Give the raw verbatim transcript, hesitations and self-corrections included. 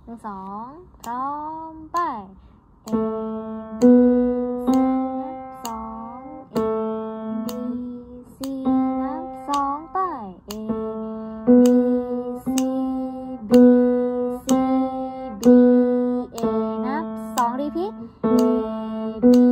หนึ่งสองพร้อมไป A B C นับสอง A B C นับสองไป A B C B C B A นับสองรีพีท A B